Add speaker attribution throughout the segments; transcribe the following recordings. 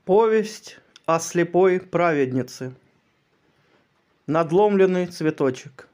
Speaker 1: Повесть о слепой праведнице. Надломленный цветочек.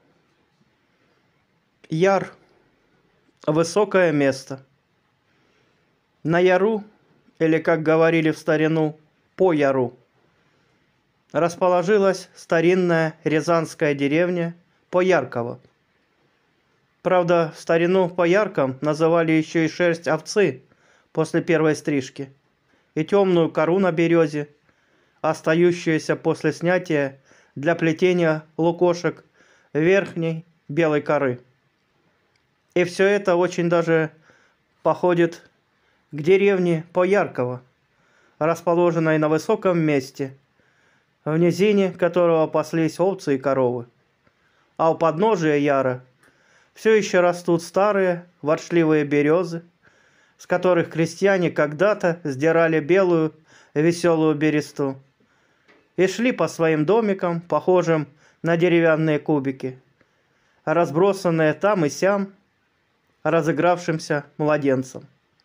Speaker 1: Яр. Высокое место. На яру, или, как говорили в старину, по яру, расположилась старинная рязанская деревня Поярково. Правда, в старину Поярком называли еще и шерсть овцы после первой стрижки и темную кору на березе, остающуюся после снятия для плетения лукошек верхней белой коры. И все это очень даже походит к деревне Поярково, расположенной на высоком месте, в низине которого паслись овцы и коровы. А у подножия яра все еще растут старые ворчливые березы, с которых крестьяне когда-то сдирали белую веселую бересту и шли по своим домикам, похожим на деревянные кубики, разбросанные там и сям разыгравшимся младенцем.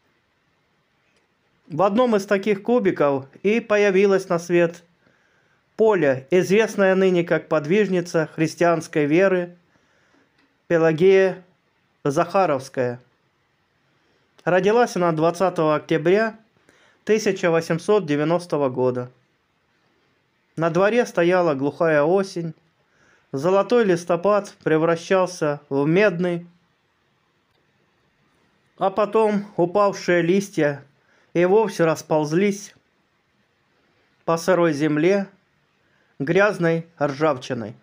Speaker 1: В одном из таких кубиков и появилась на свет Поля, известная ныне как подвижница христианской веры Пелагея Захаровская. Родилась она 20 октября 1890 года. На дворе стояла глухая осень, золотой листопад превращался в медный, а потом упавшие листья и вовсе расползлись по сырой земле грязной ржавчиной.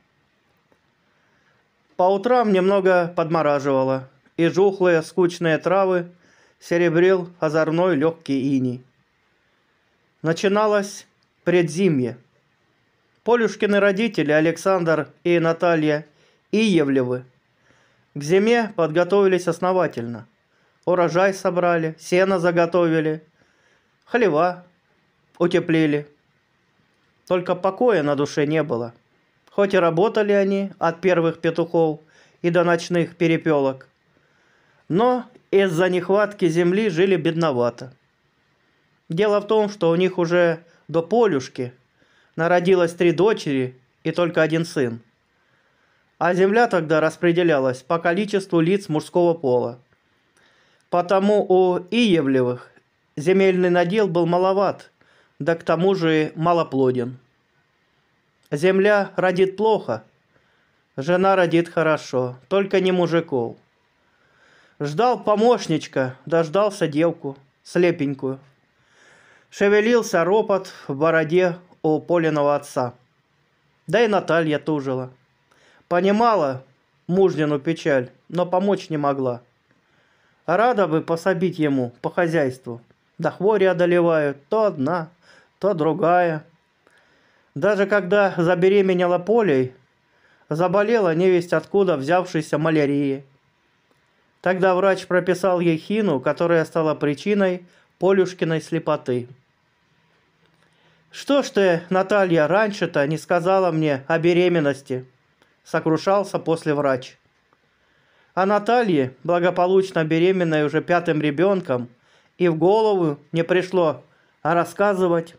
Speaker 1: По утрам немного подмораживало, и жухлые скучные травы серебрил озорной легкий иней. Начиналось предзимье. Полюшкины родители Александр и Наталья Иевлевы к зиме подготовились основательно. Урожай собрали, сено заготовили, хлева утеплили. Только покоя на душе не было. Хоть и работали они от первых петухов и до ночных перепелок, но из-за нехватки земли жили бедновато. Дело в том, что у них уже до Полюшки народилось 3 дочери и только 1 сын. А земля тогда распределялась по количеству лиц мужского пола. Потому у Иевлевых земельный надел был маловат, да к тому же и малоплоден. Земля родит плохо, жена родит хорошо, только не мужиков. Ждал помощничка, дождался девку, слепенькую. Шевелился ропот в бороде у Полиного отца. Да и Наталья тужила. Понимала мужнину печаль, но помочь не могла. Рада бы пособить ему по хозяйству. Да хвори одолевают, то одна, то другая. Даже когда забеременела Полей, заболела невесть откуда взявшейся малярией. Тогда врач прописал ей хину, которая стала причиной Полюшкиной слепоты. «Что ж ты, Наталья, раньше-то не сказала мне о беременности?» — сокрушался после врач. А Наталье, благополучно беременной уже 5-м ребенком, и в голову не пришло рассказывать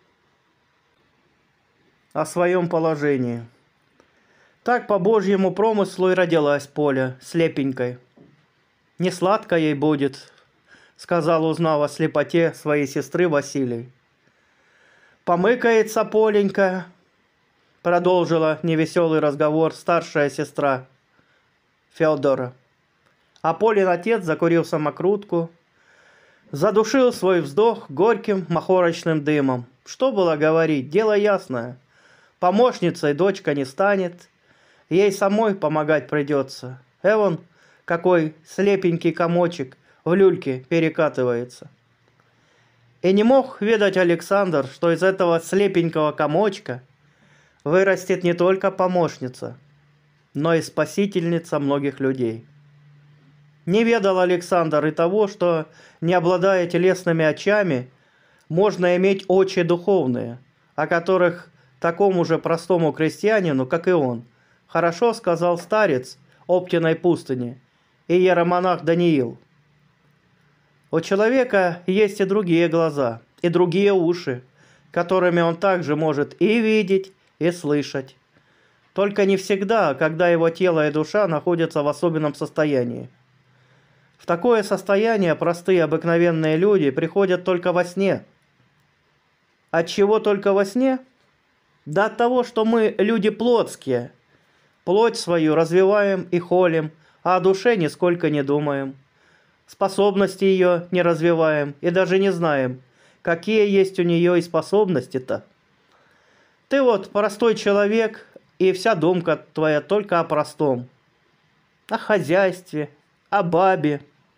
Speaker 1: о своем положении. Так по Божьему промыслу и родилась Поля, слепенькой. «Не сладко ей будет», — сказал, узнав о слепоте своей сестры Василий. «Помыкается Поленька», — продолжила невеселый разговор старшая сестра Федора. А Полин отец закурил самокрутку, задушил свой вздох горьким махорочным дымом. Что было говорить, дело ясное. Помощницей дочка не станет, ей самой помогать придется. Эвон какой слепенький комочек в люльке перекатывается. И не мог ведать Александр, что из этого слепенького комочка вырастет не только помощница, но и спасительница многих людей. Не ведал Александр и того, что, не обладая телесными очами, можно иметь очи духовные, о которых такому же простому крестьянину, как и он, хорошо сказал старец Оптиной пустыни и иеромонах Даниил. У человека есть и другие глаза, и другие уши, которыми он также может и видеть, и слышать. Только не всегда, когда его тело и душа находятся в особенном состоянии. В такое состояние простые обыкновенные люди приходят только во сне. От чего только во сне? Да от того, что мы люди плотские. Плоть свою развиваем и холим, а о душе нисколько не думаем. Способности ее не развиваем и даже не знаем, какие есть у нее и способности-то. Ты вот простой человек, и вся думка твоя только о простом. О хозяйстве, о бабе,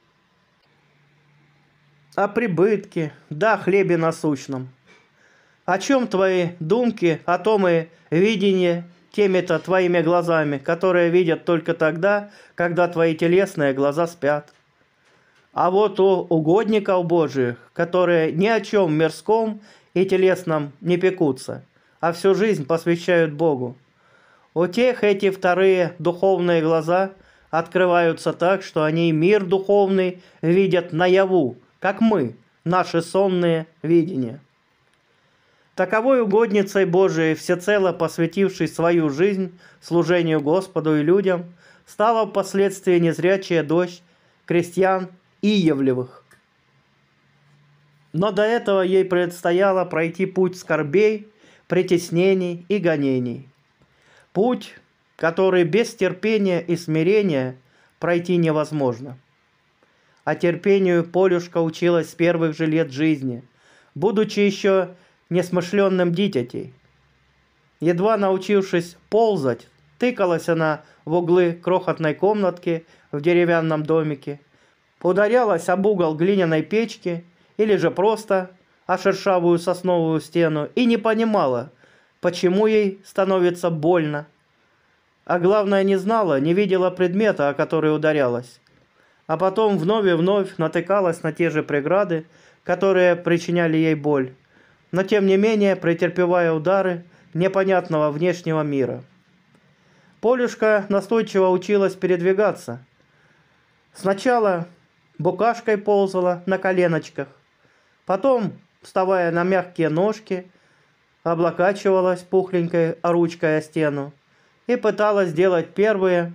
Speaker 1: о прибытке, да о хлебе насущном. О чем твои думки, о том и видение теми-то твоими глазами, которые видят только тогда, когда твои телесные глаза спят. А вот у угодников Божиих, которые ни о чем мирском и телесном не пекутся, а всю жизнь посвящают Богу, у тех эти вторые духовные глаза открываются так, что они мир духовный видят наяву, как мы, наши сонные видения. Таковой угодницей Божией, всецело посвятившей свою жизнь служению Господу и людям, стала впоследствии незрячая дочь крестьян Иевлевых. Но до этого ей предстояло пройти путь скорбей, притеснений и гонений. Путь, который без терпения и смирения пройти невозможно. А терпению Полюшка училась с первых же лет жизни, будучи еще несмышленным дитятей. Едва научившись ползать, тыкалась она в углы крохотной комнатки в деревянном домике, ударялась об угол глиняной печки или же просто о шершавую сосновую стену и не понимала, почему ей становится больно. А главное, не знала, не видела предмета, о который ударялась. А потом вновь и вновь натыкалась на те же преграды, которые причиняли ей боль, но тем не менее претерпевая удары непонятного внешнего мира. Полюшка настойчиво училась передвигаться. Сначала букашкой ползала на коленочках, потом, вставая на мягкие ножки, облокачивалась пухленькой ручкой о стену и пыталась сделать первые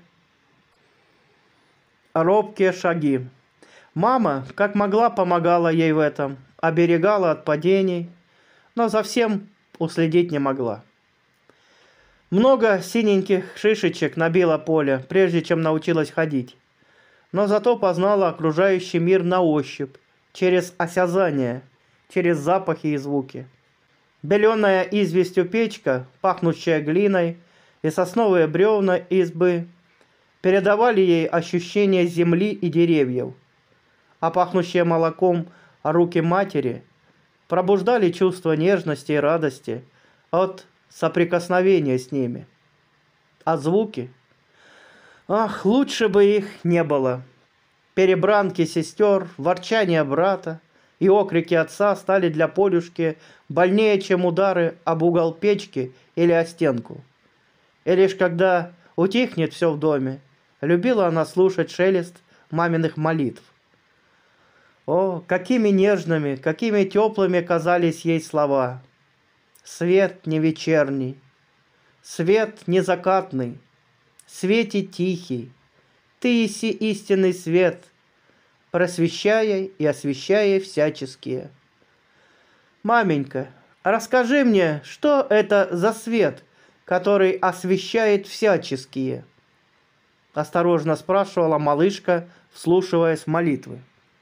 Speaker 1: робкие шаги. Мама, как могла, помогала ей в этом, оберегала от падений, но за всем уследить не могла. Много синеньких шишечек набила Поля, прежде чем научилась ходить, но зато познала окружающий мир на ощупь, через осязание, через запахи и звуки. Беленая известью печка, пахнущая глиной, и сосновые бревна избы передавали ей ощущение земли и деревьев, а пахнущие молоком руки матери пробуждали чувство нежности и радости от соприкосновения с ними. А звуки? Ах, лучше бы их не было. Перебранки сестер, ворчание брата и окрики отца стали для Полюшки больнее, чем удары об угол печки или о стенку. И лишь когда утихнет все в доме, любила она слушать шелест маминых молитв. О, какими нежными, какими теплыми казались ей слова. Свет не вечерний, свет не закатный, свете тихий, ты еси истинный свет, просвещая и освещая всяческие. Маменька, расскажи мне, что это за свет, который освещает всяческие? Осторожно спрашивала малышка, вслушиваясь в молитвы.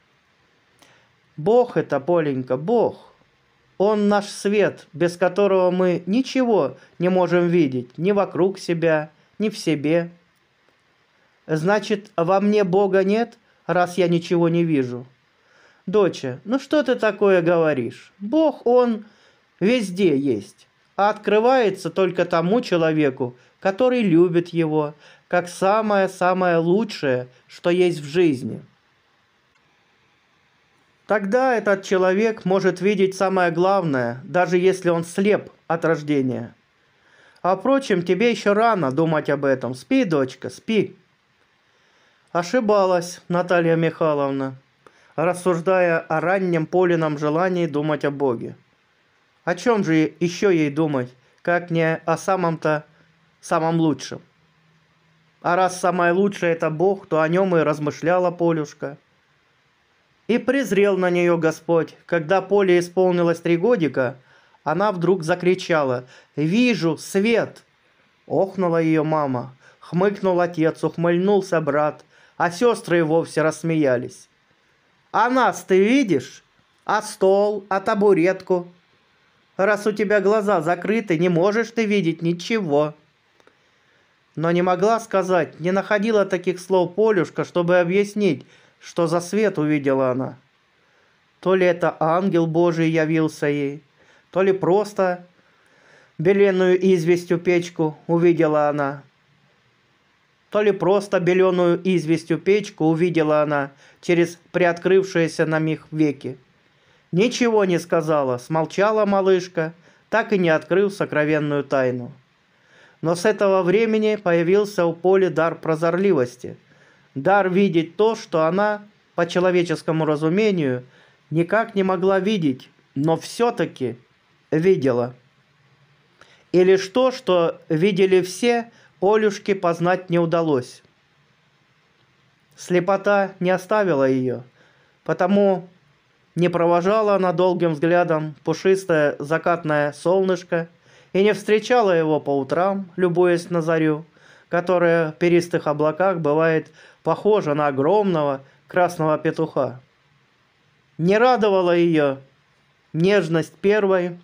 Speaker 1: Бог это, Поленька, Бог. Он наш свет, без которого мы ничего не можем видеть ни вокруг себя, ни в себе. Значит, во мне Бога нет, раз я ничего не вижу? Доча, ну что ты такое говоришь? Бог, Он везде есть, а открывается только тому человеку, который любит Его, как самое-самое лучшее, что есть в жизни. Тогда этот человек может видеть самое главное, даже если он слеп от рождения. А впрочем, тебе еще рано думать об этом. Спи, дочка, спи. Ошибалась Наталья Михайловна, рассуждая о раннем Полином желании думать о Боге. О чем же еще ей думать, как не о самом лучшем? А раз самое лучшее это Бог, то о нем и размышляла Полюшка. И презрел на нее Господь. Когда Поле исполнилось 3 годика, она вдруг закричала: «Вижу свет!» Охнула ее мама, хмыкнул отец, ухмыльнулся брат, а сестры и вовсе рассмеялись. «А нас ты видишь? А стол, а табуретку? Раз у тебя глаза закрыты, не можешь ты видеть ничего». Но не могла сказать, не находила таких слов Полюшка, чтобы объяснить, что за свет увидела она. То ли это ангел Божий явился ей, то ли просто беленую известью печку увидела она. То ли просто беленую известью печку увидела она через приоткрывшиеся на миг веки. Ничего не сказала, смолчала малышка, так и не открыв сокровенную тайну. Но с этого времени появился у Поли дар прозорливости, дар видеть то, что она, по человеческому разумению, никак не могла видеть, но все-таки видела. И лишь то, что видели все, Полюшке познать не удалось. Слепота не оставила ее, потому не провожала она долгим взглядом пушистое закатное солнышко и не встречала его по утрам, любуясь на зарю, которая в перистых облаках бывает похожа на огромного красного петуха. Не радовала ее нежность первой,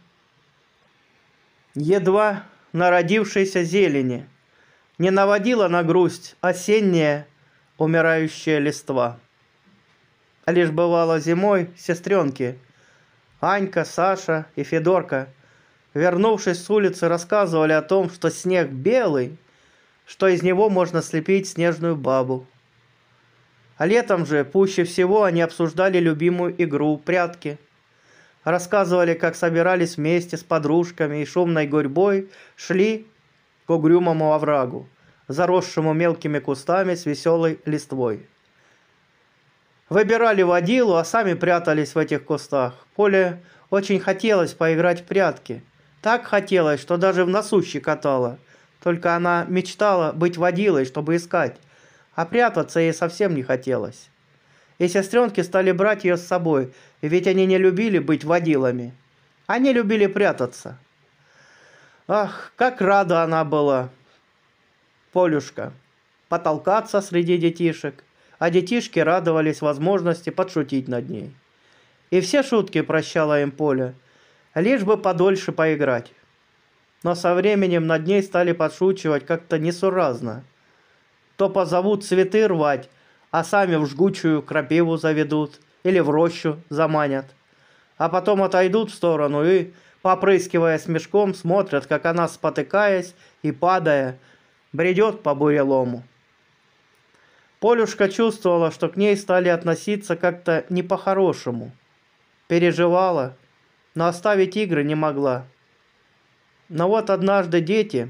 Speaker 1: едва народившейся зелени, не наводила на грусть осенняя умирающая листва. А лишь бывало зимой сестренки Анька, Саша и Федорка, вернувшись с улицы, рассказывали о том, что снег белый, что из него можно слепить снежную бабу. А летом же пуще всего они обсуждали любимую игру прятки. Рассказывали, как собирались вместе с подружками и шумной гурьбой шли к угрюмому оврагу, заросшему мелкими кустами с веселой листвой. Выбирали водилу, а сами прятались в этих кустах. Поле очень хотелось поиграть в прятки. Так хотелось, что даже в носу щекотало. Только она мечтала быть водилой, чтобы искать, а прятаться ей совсем не хотелось. И сестренки стали брать ее с собой, ведь они не любили быть водилами. Они любили прятаться. Ах, как рада она была, Полюшка, потолкаться среди детишек, а детишки радовались возможности подшутить над ней. И все шутки прощала им Поля, лишь бы подольше поиграть. Но со временем над ней стали подшучивать как-то несуразно. То позовут цветы рвать, а сами в жгучую крапиву заведут или в рощу заманят. А потом отойдут в сторону и, попрыскивая смешком, смотрят, как она, спотыкаясь и падая, бредет по бурелому. Полюшка чувствовала, что к ней стали относиться как-то не по-хорошему. Переживала, но оставить игры не могла. Но вот однажды дети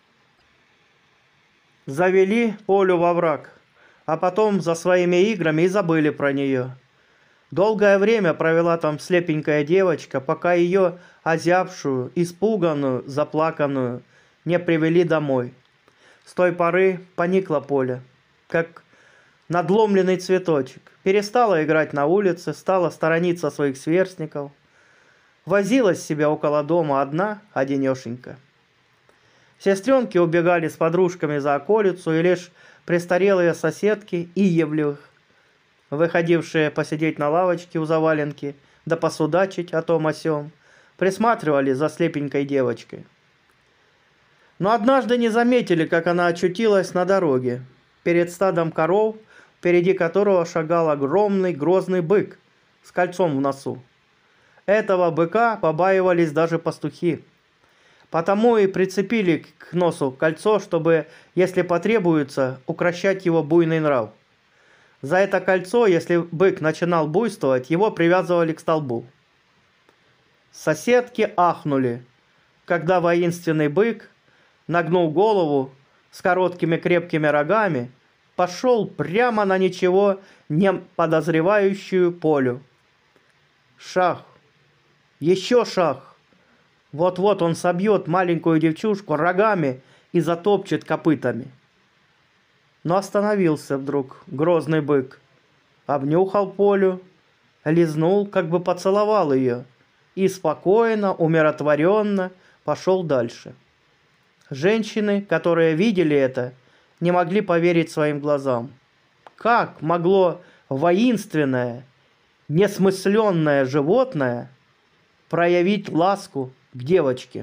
Speaker 1: завели Полю во враг, а потом за своими играми и забыли про нее. Долгое время провела там слепенькая девочка, пока ее озябшую, испуганную, заплаканную не привели домой. С той поры поникла Поля, как надломленный цветочек. Перестала играть на улице, стала сторониться своих сверстников. Возилась себя около дома одна, одинешенька. Сестренки убегали с подружками за околицу, и лишь престарелые соседки Иевлевых, выходившие посидеть на лавочке у заваленки, да посудачить о том о сём, присматривали за слепенькой девочкой. Но однажды не заметили, как она очутилась на дороге, перед стадом коров, впереди которого шагал огромный грозный бык с кольцом в носу. Этого быка побаивались даже пастухи. Потому и прицепили к носу кольцо, чтобы, если потребуется, укрощать его буйный нрав. За это кольцо, если бык начинал буйствовать, его привязывали к столбу. Соседки ахнули, когда воинственный бык, нагнув голову с короткими крепкими рогами, пошел прямо на ничего не подозревающую Полю. Шах! Еще шах! Вот-вот он собьет маленькую девчушку рогами и затопчет копытами. Но остановился вдруг грозный бык, обнюхал Полю, лизнул, как бы поцеловал ее, и спокойно, умиротворенно пошел дальше. Женщины, которые видели это, не могли поверить своим глазам. Как могло воинственное, несмысленное животное проявить ласку к девочке?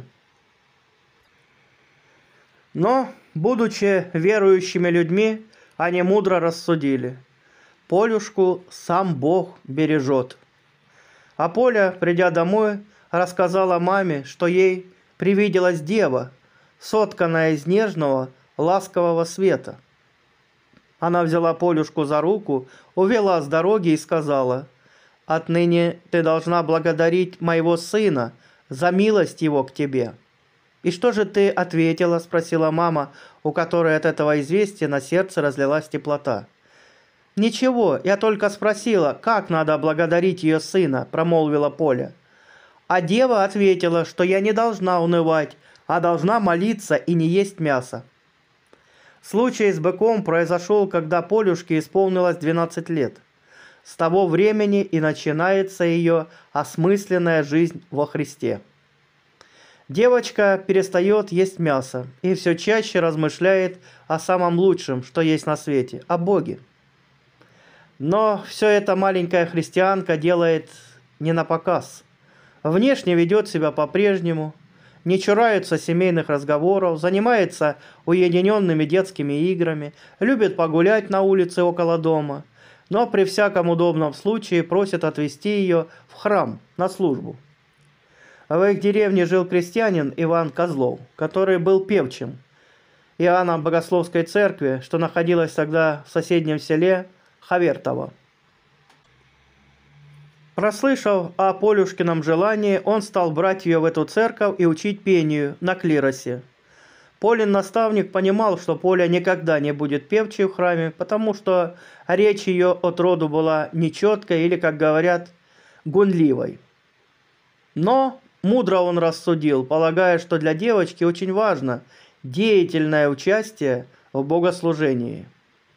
Speaker 1: Но, будучи верующими людьми, они мудро рассудили: Полюшку сам Бог бережет. А Поля, придя домой, рассказала маме, что ей привиделась дева, сотканная из нежного, ласкового света. Она взяла Полюшку за руку, увела с дороги и сказала: «Отныне ты должна благодарить моего сына за милость его к тебе». «И что же ты ответила?» – спросила мама, у которой от этого известия на сердце разлилась теплота. «Ничего, я только спросила, как надо благодарить ее сына», – промолвила Поля. А дева ответила, что я не должна унывать, а должна молиться и не есть мясо. Случай с быком произошел, когда Полюшке исполнилось 12 лет. С того времени и начинается ее осмысленная жизнь во Христе. Девочка перестает есть мясо и все чаще размышляет о самом лучшем, что есть на свете, о Боге. Но все это маленькая христианка делает не на показ. Внешне ведет себя по-прежнему, не чурается семейных разговоров, занимается уединенными детскими играми, любит погулять на улице около дома, но при всяком удобном случае просит отвезти ее в храм на службу. В их деревне жил крестьянин Иван Козлов, который был певчим Иоанна Богословской церкви, что находилась тогда в соседнем селе Хавертово. Прослышав о Полюшкином желании, он стал брать ее в эту церковь и учить пению на клиросе. Полин наставник понимал, что Поля никогда не будет певчей в храме, потому что речь ее от роду была нечеткой или, как говорят, гунливой. Но мудро он рассудил, полагая, что для девочки очень важно деятельное участие в богослужении.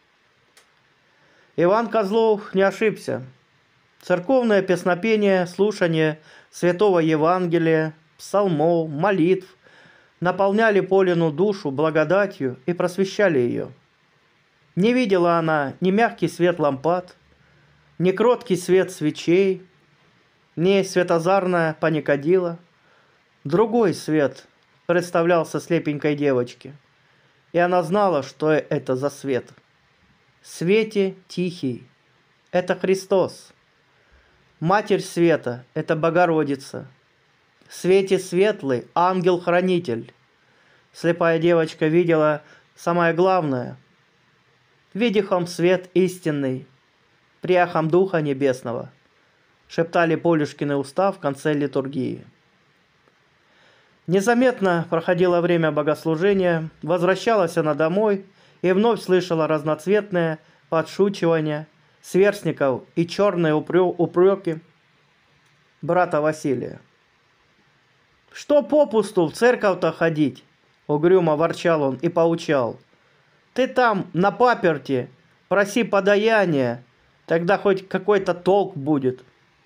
Speaker 1: Иван Козлов не ошибся. Церковное песнопение, слушание Святого Евангелия, псалмов, молитв наполняли Полину душу благодатью и просвещали ее. Не видела она ни мягкий свет лампад, ни кроткий свет свечей, ни светозарная паникадила. Другой свет представлялся слепенькой девочке, и она знала, что это за свет. Свете тихий – это Христос. Матерь света – это Богородица. В свете светлый – ангел-хранитель. Слепая девочка видела самое главное. «Видихом свет истинный, приахом Духа Небесного», шептали Полюшкины уста в конце литургии. Незаметно проходило время богослужения, возвращалась она домой и вновь слышала разноцветные подшучивания сверстников и черные упреки брата Василия. «Что попусту в церковь-то ходить?» — угрюмо ворчал он и поучал. «Ты там, на паперти, проси подаяния, тогда хоть какой-то толк будет».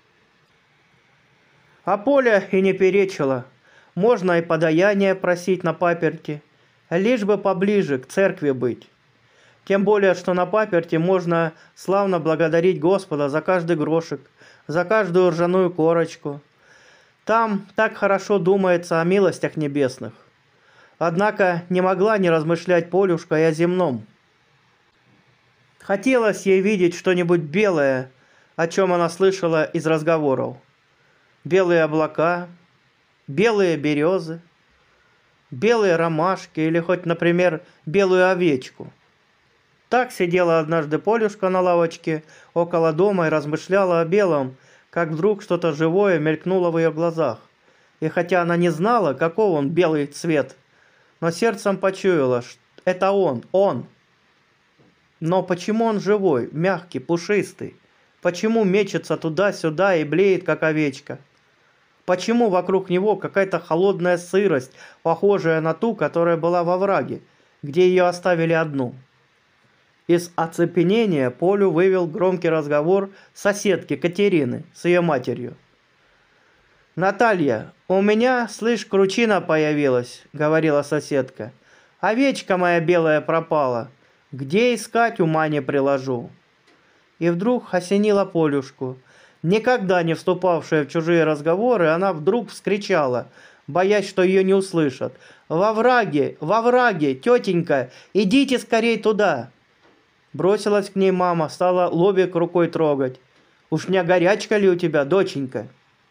Speaker 1: А Поля и не перечила. Можно и подаяние просить на паперти, лишь бы поближе к церкви быть. Тем более, что на паперти можно славно благодарить Господа за каждый грошек, за каждую ржаную корочку. Там так хорошо думается о милостях небесных. Однако не могла не размышлять Полюшка и о земном. Хотелось ей видеть что-нибудь белое, о чем она слышала из разговоров. Белые облака, белые березы, белые ромашки или хоть, например, белую овечку. Так сидела однажды Полюшка на лавочке около дома и размышляла о белом, как вдруг что-то живое мелькнуло в ее глазах. И хотя она не знала, каков он белый цвет, но сердцем почуяла, что это он. Но почему он живой, мягкий, пушистый? Почему мечется туда-сюда и блеет, как овечка? Почему вокруг него какая-то холодная сырость, похожая на ту, которая была во враге, где ее оставили одну? Из оцепенения Полю вывел громкий разговор соседки Катерины с ее матерью. «Наталья, у меня, слышь, кручина появилась», — говорила соседка. «Овечка моя белая пропала. Где искать, ума не приложу». И вдруг осенила Полюшку. Никогда не вступавшая в чужие разговоры, она вдруг вскричала, боясь, что ее не услышат. Во враге, тетенька, идите скорей туда!» Бросилась к ней мама, стала лобик рукой трогать. «Уж не горячка ли у тебя, доченька?»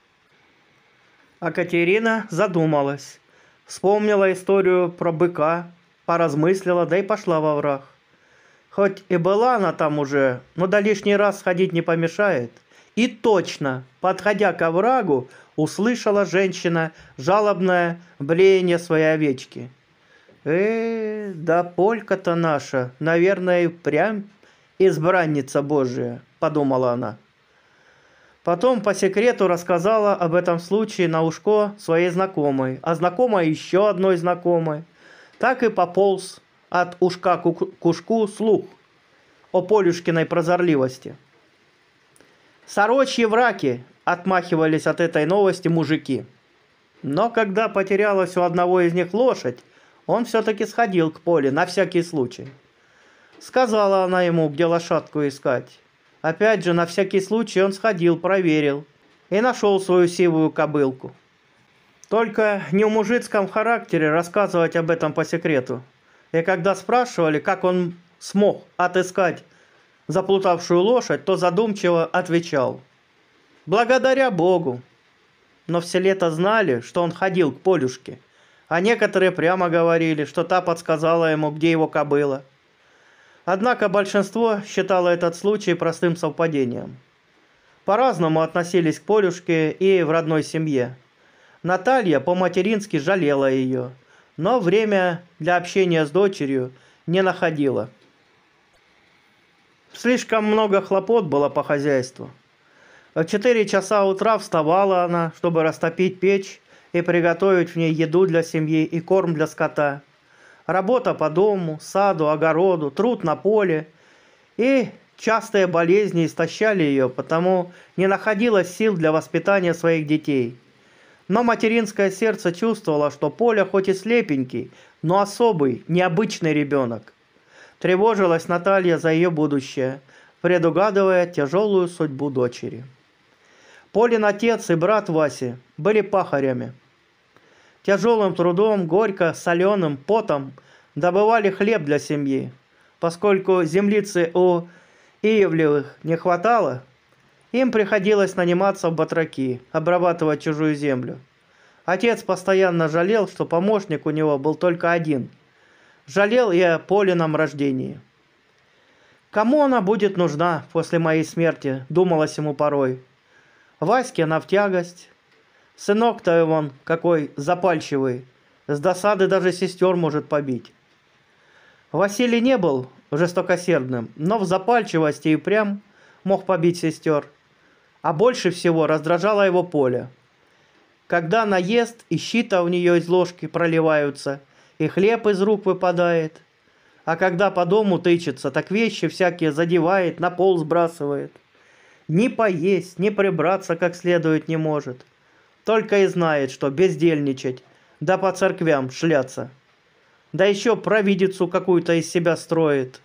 Speaker 1: А Катерина задумалась. Вспомнила историю про быка, поразмыслила, да и пошла во враг. Хоть и была она там уже, но да лишний раз сходить не помешает. И точно, подходя к оврагу, услышала женщина жалобное блеяние своей овечки. Да Полька-то наша, наверное, и прям избранница Божия», — подумала она. Потом по секрету рассказала об этом случае на ушко своей знакомой, а знакомая еще одной знакомой. Так и пополз от ушка к ушку слух о Полюшкиной прозорливости. «Сорочьи враки!» — отмахивались от этой новости мужики. Но когда потерялась у одного из них лошадь, он все-таки сходил к Поле на всякий случай. Сказала она ему, где лошадку искать. Опять же, на всякий случай он сходил, проверил и нашел свою сивую кобылку. Только не в мужицком характере рассказывать об этом по секрету. И когда спрашивали, как он смог отыскать заплутавшую лошадь, то задумчиво отвечал: «Благодаря Богу». Но в селе-то знали, что он ходил к Полюшке, а некоторые прямо говорили, что та подсказала ему, где его кобыла. Однако большинство считало этот случай простым совпадением. По-разному относились к Полюшке и в родной семье. Наталья по-матерински жалела ее, но время для общения с дочерью не находила. Слишком много хлопот было по хозяйству. В 4 часа утра вставала она, чтобы растопить печь и приготовить в ней еду для семьи и корм для скота. Работа по дому, саду, огороду, труд на поле и частые болезни истощали ее, потому не находилось сил для воспитания своих детей. Но материнское сердце чувствовало, что Поля хоть и слепенький, но особый, необычный ребенок. Тревожилась Наталья за ее будущее, предугадывая тяжелую судьбу дочери. Полин отец и брат Васи были пахарями. Тяжелым трудом, горько, соленым потом добывали хлеб для семьи. Поскольку землицы у Иевлевых не хватало, им приходилось наниматься в батраки, обрабатывать чужую землю. Отец постоянно жалел, что помощник у него был только один. Жалел и о Полином рождении. «Кому она будет нужна после моей смерти?» – думалось ему порой. Ваське она в тягость. Сынок-то он какой запальчивый, с досады даже сестер может побить. Василий не был жестокосердным, но в запальчивости и прям мог побить сестер. А больше всего раздражало его Поля. Когда наест, и щи-то у нее из ложки проливаются, и хлеб из рук выпадает. А когда по дому тычется, так вещи всякие задевает, на пол сбрасывает. Ни поесть, ни прибраться как следует не может. Только и знает, что бездельничать, да по церквям шляться. Да еще провидицу какую-то из себя строит.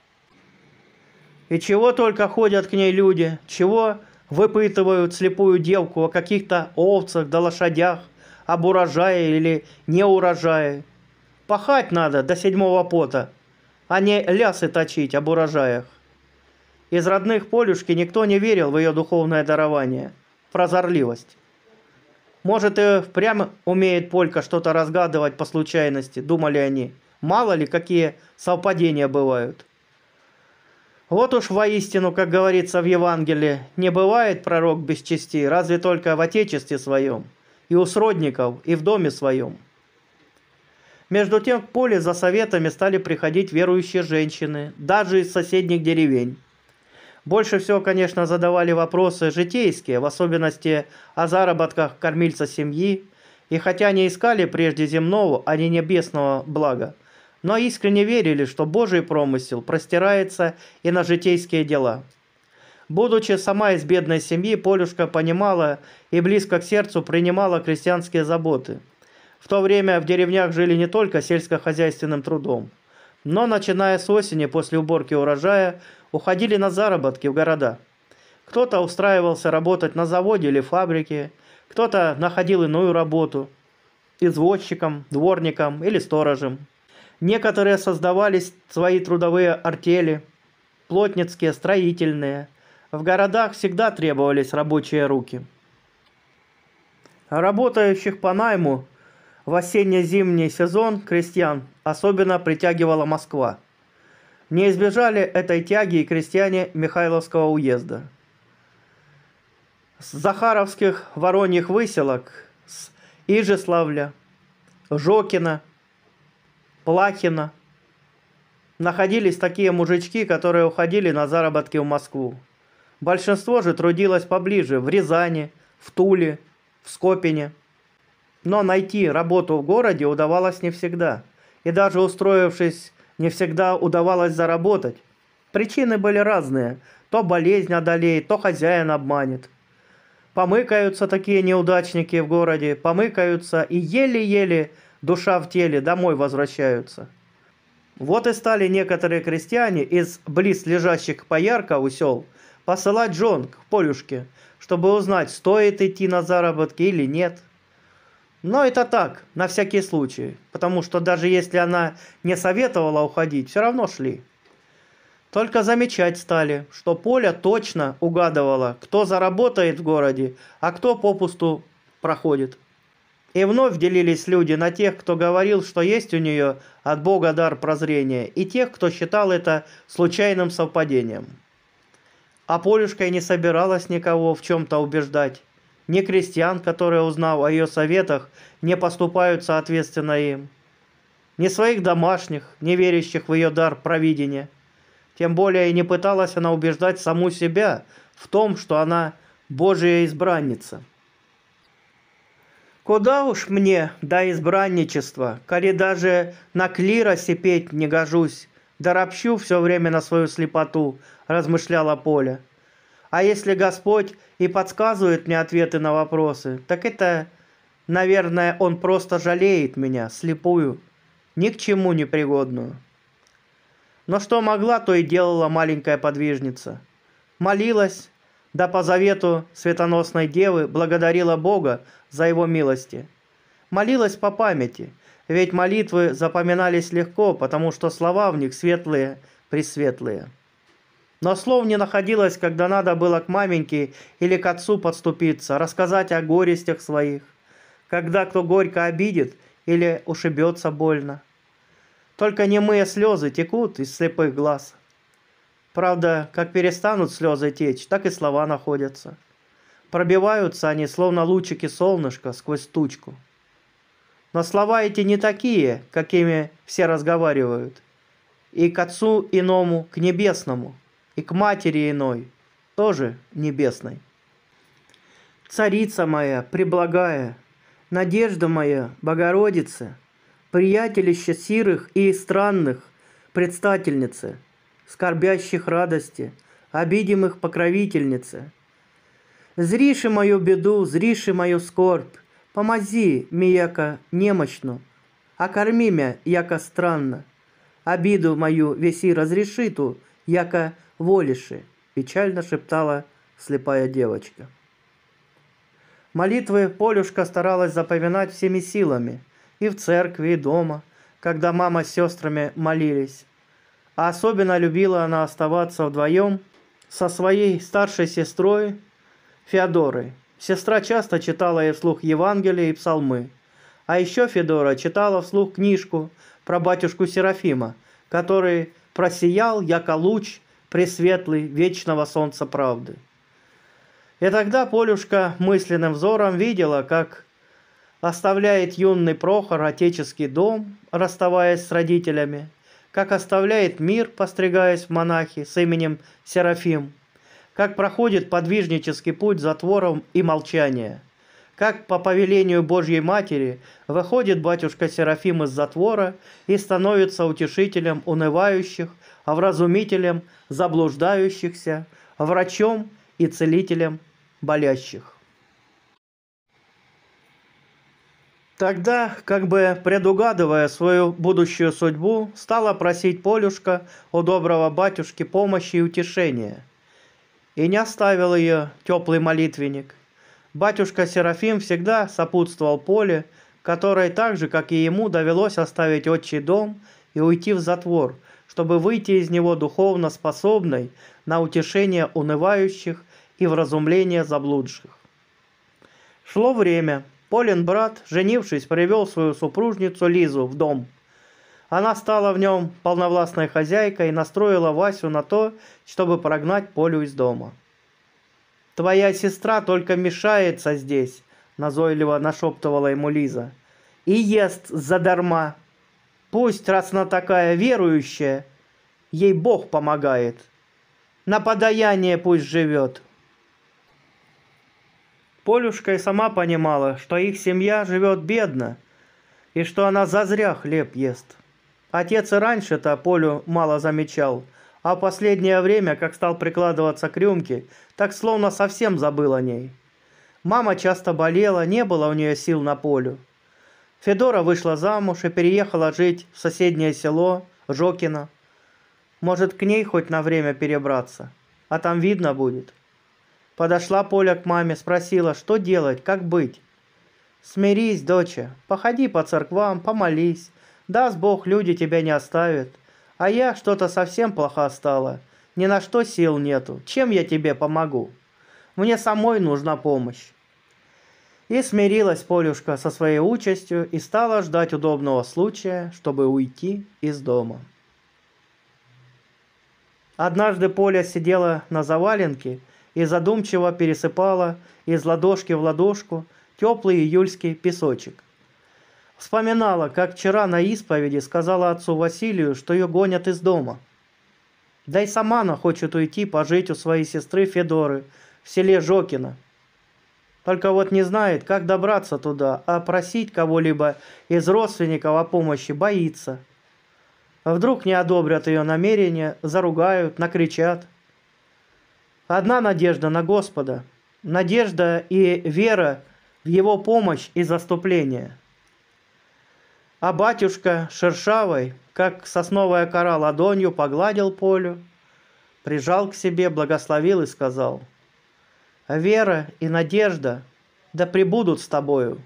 Speaker 1: И чего только ходят к ней люди, чего выпытывают слепую девку о каких-то овцах да лошадях, об урожае или неурожае. Пахать надо до 7-го пота, а не лясы точить об урожаях. Из родных Полюшки никто не верил в ее духовное дарование, прозорливость. Может, и впрямь умеет Полька что-то разгадывать по случайности, думали они. Мало ли, какие совпадения бывают. Вот уж воистину, как говорится в Евангелии, не бывает пророк без чести, разве только в отечестве своем, и у сродников, и в доме своем. Между тем к Поле за советами стали приходить верующие женщины, даже из соседних деревень. Больше всего, конечно, задавали вопросы житейские, в особенности о заработках кормильца семьи, и хотя не искали прежде земного, а не небесного блага, но искренне верили, что Божий промысел простирается и на житейские дела. Будучи сама из бедной семьи, Полюшка понимала и близко к сердцу принимала крестьянские заботы. В то время в деревнях жили не только сельскохозяйственным трудом, но, начиная с осени, после уборки урожая, уходили на заработки в города. Кто-то устраивался работать на заводе или фабрике, кто-то находил иную работу – извозчиком, дворником или сторожем. Некоторые создавали свои трудовые артели, плотницкие, строительные. В городах всегда требовались рабочие руки. Работающих по найму в осенне-зимний сезон крестьян особенно притягивала Москва. Не избежали этой тяги и крестьяне Михайловского уезда. С захаровских вороньих выселок, с Ижеславля, Жокина, Плахина находились такие мужички, которые уходили на заработки в Москву. Большинство же трудилось поближе, в Рязани, в Туле, в Скопине. Но найти работу в городе удавалось не всегда. И даже устроившись, не всегда удавалось заработать. Причины были разные. То болезнь одолеет, то хозяин обманет. Помыкаются такие неудачники в городе, помыкаются и еле-еле, душа в теле, домой возвращаются. Вот и стали некоторые крестьяне из близлежащих поярка у сел посылать жен к Полюшке, чтобы узнать, стоит идти на заработки или нет. Но это так, на всякий случай, потому что даже если она не советовала уходить, все равно шли. Только замечать стали, что Поля точно угадывала, кто заработает в городе, а кто попусту проходит. И вновь делились люди на тех, кто говорил, что есть у нее от Бога дар прозрения, и тех, кто считал это случайным совпадением. А Полюшка и не собиралась никого в чем-то убеждать. Ни крестьян, которые, узнав о ее советах, не поступают соответственно им. Ни своих домашних, не верящих в ее дар провидения. Тем более и не пыталась она убеждать саму себя в том, что она Божия избранница. Куда уж мне до избранничества, коли даже на клиросе петь не гожусь, да ропщу все время на свою слепоту, размышляла Поля. А если Господь и подсказывает мне ответы на вопросы, так это, наверное, Он просто жалеет меня, слепую, ни к чему не пригодную. Но что могла, то и делала маленькая подвижница. Молилась, да по завету светоносной девы благодарила Бога за Его милости. Молилась по памяти, ведь молитвы запоминались легко, потому что слова в них светлые, пресветлые. Но слов не находилось, когда надо было к маменьке или к отцу подступиться, рассказать о горестях своих, когда кто горько обидит или ушибется больно. Только немые слезы текут из слепых глаз. Правда, как перестанут слезы течь, так и слова находятся. Пробиваются они, словно лучики солнышка, сквозь тучку. Но слова эти не такие, какими все разговаривают. И к отцу иному, к небесному, и к матери иной, тоже небесной. Царица моя, преблагая, надежда моя, Богородица, приятелище сирых и странных, предстательницы, скорбящих радости, обидимых покровительницы. Зриши мою беду, зриши мою скорбь, помози ми, яко немощну, окорми мя, яко странно, обиду мою веси разреши ту, яко волиши, печально шептала слепая девочка. Молитвы Полюшка старалась запоминать всеми силами, и в церкви, и дома, когда мама с сестрами молились. А особенно любила она оставаться вдвоем со своей старшей сестрой Феодорой. Сестра часто читала ей вслух Евангелие и псалмы. А еще Федора читала вслух книжку про батюшку Серафима, который просиял, яко луч пресветлый вечного солнца правды. И тогда Полюшка мысленным взором видела, как оставляет юный Прохор отеческий дом, расставаясь с родителями, как оставляет мир, постригаясь в монахи с именем Серафим, как проходит подвижнический путь затвором и молчания, как по повелению Божьей Матери выходит батюшка Серафим из затвора и становится утешителем унывающих, вразумителем заблуждающихся, врачом и целителем болящих. Тогда, как бы предугадывая свою будущую судьбу, стала просить Полюшка у доброго батюшки помощи и утешения. И не оставил ее теплый молитвенник. Батюшка Серафим всегда сопутствовал Поле, которой так же, как и ему, довелось оставить отчий дом и уйти в затвор, чтобы выйти из него духовно способной на утешение унывающих и вразумление заблудших. Шло время. Полин брат, женившись, привел свою супружницу Лизу в дом. Она стала в нем полновластной хозяйкой и настроила Васю на то, чтобы прогнать Полю из дома. «Твоя сестра только мешается здесь», — назойливо нашептывала ему Лиза, — «и ест задарма. Пусть, раз она такая верующая, ей Бог помогает. На подаяние пусть живет». Полюшка и сама понимала, что их семья живет бедно, и что она зазря хлеб ест. Отец и раньше-то Полю мало замечал, а в последнее время, как стал прикладываться к рюмке, так словно совсем забыл о ней. Мама часто болела, не было у нее сил на Полю. Федора вышла замуж и переехала жить в соседнее село Жокино. Может, к ней хоть на время перебраться, а там видно будет. Подошла Поля к маме, спросила, что делать, как быть. «Смирись, доча, походи по церквам, помолись. Даст Бог, люди тебя не оставят. А я что-то совсем плоха стала. Ни на что сил нету. Чем я тебе помогу? Мне самой нужна помощь». И смирилась Полюшка со своей участью и стала ждать удобного случая, чтобы уйти из дома. Однажды Поля сидела на заваленке и задумчиво пересыпала из ладошки в ладошку теплый июльский песочек. Вспоминала, как вчера на исповеди сказала отцу Василию, что ее гонят из дома. Да и сама она хочет уйти пожить у своей сестры Федоры в селе Жокино. Только вот не знает, как добраться туда, а просить кого-либо из родственников о помощи боится. Вдруг не одобрят ее намерения, заругают, накричат. Одна надежда на Господа, надежда и вера в Его помощь и заступление. А батюшка шершавой, как сосновая кора, ладонью погладил Полю, прижал к себе, благословил и сказал: «Вера и надежда да пребудут с тобою».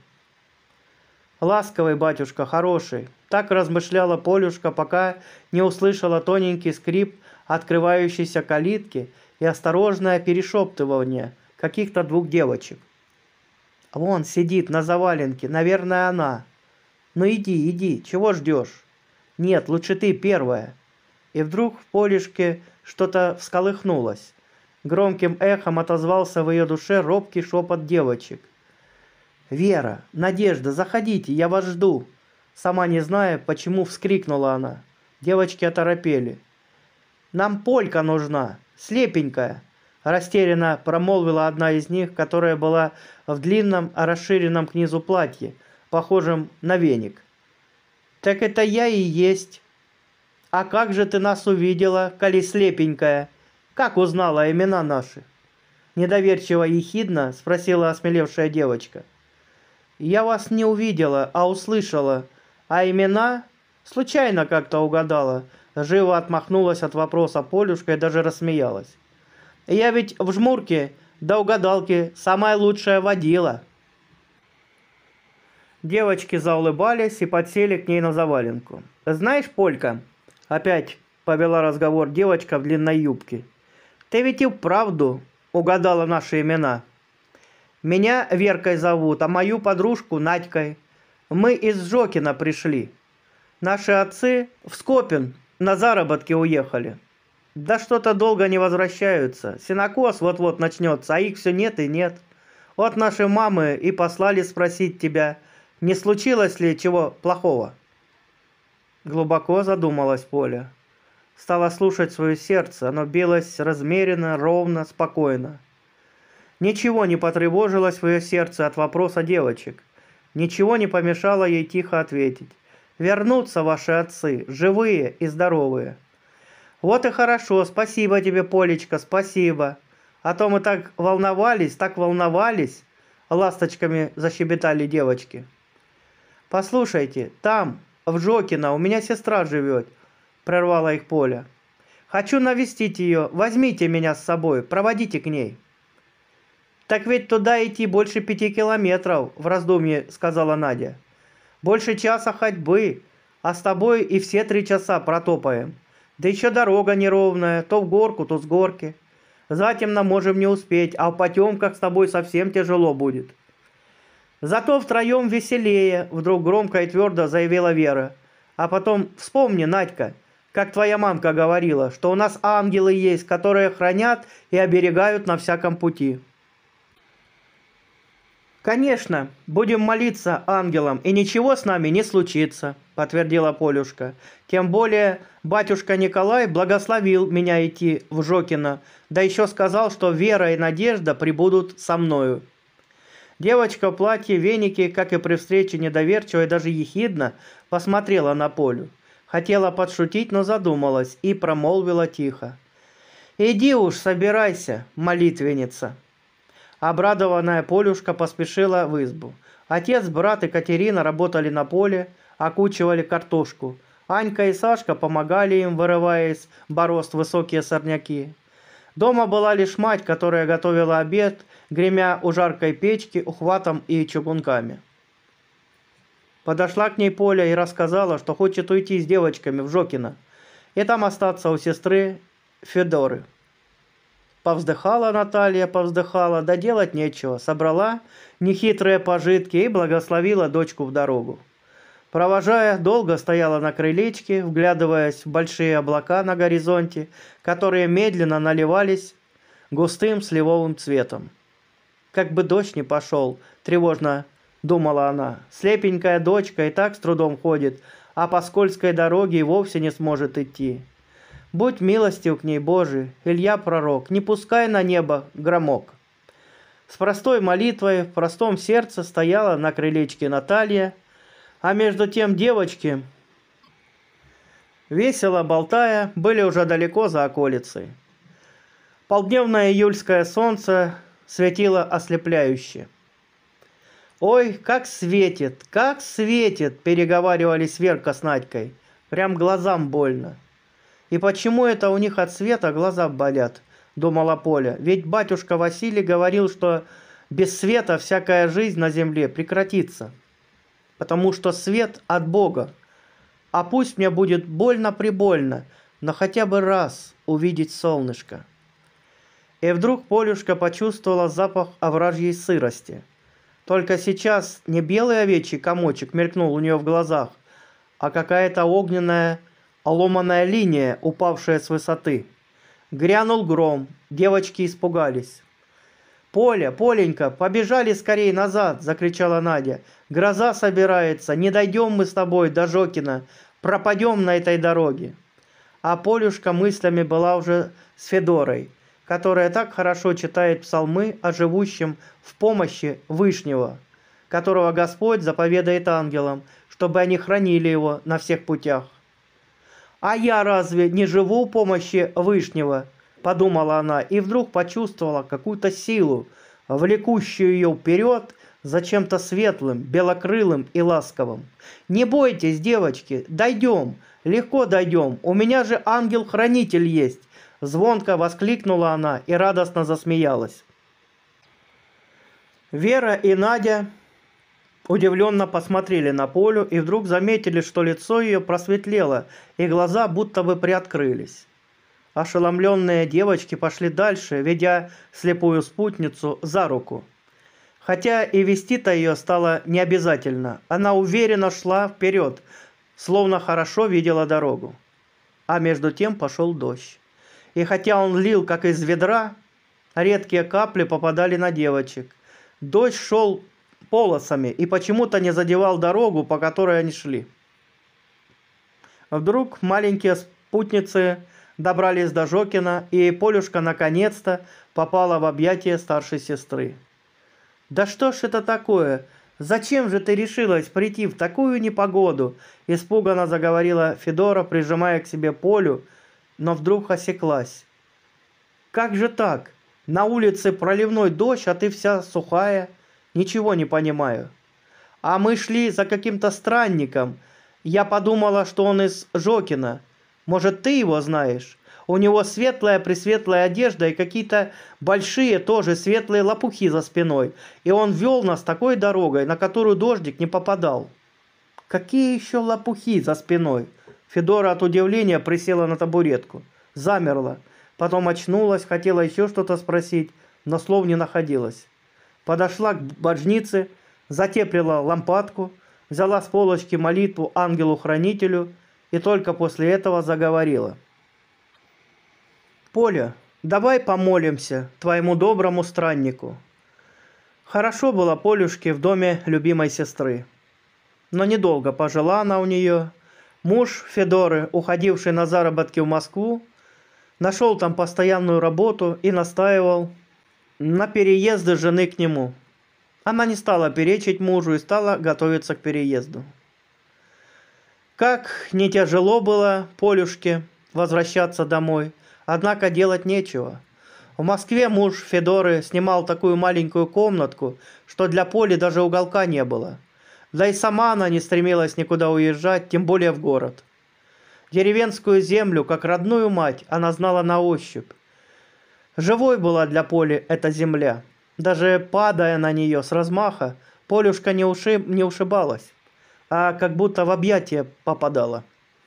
Speaker 1: Ласковый батюшка, хороший, так размышляла Полюшка, пока не услышала тоненький скрип открывающейся калитки и осторожное перешептывание каких-то двух девочек. «Вон сидит на заваленке, наверное, она. Ну иди, иди, чего ждешь? Нет, лучше ты первая». И вдруг в Полюшке что-то всколыхнулось. Громким эхом отозвался в ее душе робкий шепот девочек. «Вера, Надежда, заходите, я вас жду». Сама не зная, почему вскрикнула она. Девочки оторопели. «Нам Полька нужна, слепенькая», растерянно промолвила одна из них, которая была в длинном, расширенном к низу платье, похожем на веник. «Так это я и есть. А как же ты нас увидела, коли слепенькая? Как узнала имена наши?» Недоверчиво и ехидно спросила осмелевшая девочка. «Я вас не увидела, а услышала. А имена? Случайно как-то угадала». Живо отмахнулась от вопроса Полюшка и даже рассмеялась. «Я ведь в жмурке да угадалки самая лучшая водила». Девочки заулыбались и подсели к ней на заваленку. «Знаешь, Полька», — опять повела разговор девочка в длинной юбке, «ты ведь и вправду угадала наши имена. Меня Веркой зовут, а мою подружку Надькой. Мы из Жокина пришли. Наши отцы в Скопин на заработки уехали. Да что-то долго не возвращаются. Сенокос вот-вот начнется, а их все нет и нет. Вот наши мамы и послали спросить тебя, не случилось ли чего плохого». Глубоко задумалась Поля. стала слушать свое сердце. Оно билось размеренно, ровно, спокойно. Ничего не потревожилось в ее сердце от вопроса девочек. Ничего не помешало ей тихо ответить. «Вернутся ваши отцы, живые и здоровые». «Вот и хорошо, спасибо тебе, Полечка, спасибо. А то мы так волновались, ласточками защебетали девочки. «Послушайте, там, в Жокино, у меня сестра живет», – прервала их Поля. «Хочу навестить ее, возьмите меня с собой, проводите к ней». «Так ведь туда идти больше 5 километров», – в раздумье сказала Надя. «Больше часа ходьбы, а с тобой и все 3 часа протопаем. Да еще дорога неровная, то в горку, то с горки. Затемно можем не успеть, а в потемках с тобой совсем тяжело будет». «Зато втроем веселее», – вдруг громко и твердо заявила Вера. «А потом вспомни, Надька, как твоя мамка говорила, что у нас ангелы есть, которые хранят и оберегают на всяком пути». «Конечно, будем молиться ангелам, и ничего с нами не случится», – подтвердила Полюшка. «Тем более батюшка Николай благословил меня идти в Жокино, да еще сказал, что Вера и Надежда прибудут со мною». Девочка в платье, веники, как и при встрече, недоверчиво и даже ехидно посмотрела на Полю. Хотела подшутить, но задумалась и промолвила тихо. «Иди уж, собирайся, молитвенница». Обрадованная Полюшка поспешила в избу. Отец, брат и Катерина работали на поле, окучивали картошку. Анька и Сашка помогали им, вырывая из борозд высокие сорняки. Дома была лишь мать, которая готовила обед, гремя у жаркой печки, ухватом и чугунками. Подошла к ней Поля и рассказала, что хочет уйти с девочками в Жокино и там остаться у сестры Федоры. Повздыхала Наталья, да делать нечего, собрала нехитрые пожитки и благословила дочку в дорогу. Провожая, долго стояла на крылечке, вглядываясь в большие облака на горизонте, которые медленно наливались густым сливовым цветом. «Как бы дождь не пошел», – тревожно думала она. «Слепенькая дочка и так с трудом ходит, а по скользкой дороге и вовсе не сможет идти. Будь милостив к ней, Божий, Илья пророк, не пускай на небо громок». С простой молитвой в простом сердце стояла на крылечке Наталья, а между тем девочки, весело болтая, были уже далеко за околицей. Полдневное июльское солнце светило ослепляюще. «Ой, как светит, переговаривались Верка с Надькой. «Прям глазам больно». «И почему это у них от света глаза болят?» – думала Поля. «Ведь батюшка Василий говорил, что без света всякая жизнь на земле прекратится. Потому что свет от Бога. А пусть мне будет больно-прибольно, но хотя бы раз увидеть солнышко». И вдруг Полюшка почувствовала запах овражьей сырости. Только сейчас не белый овечий комочек мелькнул у нее в глазах, а какая-то огненная ломаная линия, упавшая с высоты. Грянул гром, девочки испугались. «Поля, Поленька, побежали скорее назад!» – закричала Надя. «Гроза собирается, не дойдем мы с тобой до Жокина, пропадем на этой дороге». А Полюшка мыслями была уже с Федорой, которая так хорошо читает псалмы о живущем в помощи Вышнего, которого Господь заповедает ангелам, чтобы они хранили его на всех путях. «А я разве не живу в помощи Вышнего?» – подумала она, и вдруг почувствовала какую-то силу, влекущую ее вперед за чем-то светлым, белокрылым и ласковым. «Не бойтесь, девочки, дойдем, легко дойдем, у меня же ангел-хранитель есть!» Звонко воскликнула она и радостно засмеялась. Вера и Надя удивленно посмотрели на Полю и вдруг заметили, что лицо ее просветлело и глаза будто бы приоткрылись. Ошеломленные девочки пошли дальше, ведя слепую спутницу за руку. Хотя и вести-то ее стало необязательно, она уверенно шла вперед, словно хорошо видела дорогу. А между тем пошел дождь. И хотя он лил, как из ведра, редкие капли попадали на девочек. Дождь шел полосами и почему-то не задевал дорогу, по которой они шли. Вдруг маленькие спутницы добрались до Жокина, и Полюшка наконец-то попала в объятия старшей сестры. «Да что ж это такое? Зачем же ты решилась прийти в такую непогоду?» – испуганно заговорила Федора, прижимая к себе Полю, но вдруг осеклась. «Как же так? На улице проливной дождь, а ты вся сухая? Ничего не понимаю. А мы шли за каким-то странником. Я подумала, что он из Жокина. Может, ты его знаешь? У него светлая-пресветлая одежда и какие-то большие тоже светлые лопухи за спиной. И он вел нас такой дорогой, на которую дождик не попадал». «Какие еще лопухи за спиной?» Федора от удивления присела на табуретку. Замерла. Потом очнулась, хотела еще что-то спросить, но слов не находилось. Подошла к божнице, затеплила лампадку, взяла с полочки молитву ангелу-хранителю и только после этого заговорила. «Поля, давай помолимся твоему доброму страннику». Хорошо было Полюшке в доме любимой сестры. Но недолго пожила она у нее. Муж Федоры, уходивший на заработки в Москву, нашел там постоянную работу и настаивал на переезде жены к нему. Она не стала перечить мужу и стала готовиться к переезду. Как не тяжело было Полюшке возвращаться домой, однако делать нечего. В Москве муж Федоры снимал такую маленькую комнатку, что для Поли даже уголка не было. Да и сама она не стремилась никуда уезжать, тем более в город. Деревенскую землю, как родную мать, она знала на ощупь. Живой была для Поли эта земля. Даже падая на нее с размаха, Полюшка не ушибалась, а как будто в объятия попадала.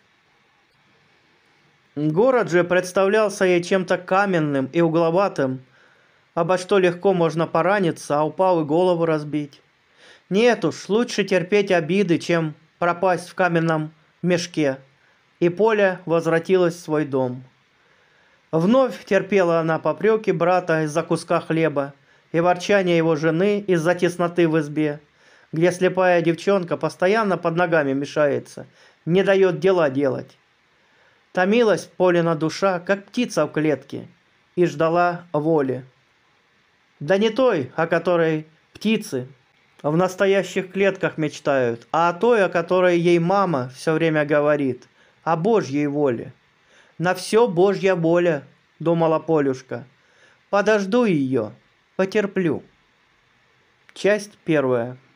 Speaker 1: Город же представлялся ей чем-то каменным и угловатым, обо что легко можно пораниться, а упал и голову разбить. Нет уж, лучше терпеть обиды, чем пропасть в каменном мешке. И Поля возвратилась в свой дом. Вновь терпела она попреки брата из-за куска хлеба и ворчание его жены из-за тесноты в избе, где слепая девчонка постоянно под ногами мешается, не дает дела делать. Томилась Полина душа, как птица в клетке, и ждала воли. Да не той, о которой птицы в настоящих клетках мечтают, а о той, о которой ей мама все время говорит, о Божьей воле. «На все Божья воля», — думала Полюшка. «Подожду ее, потерплю». Часть 1.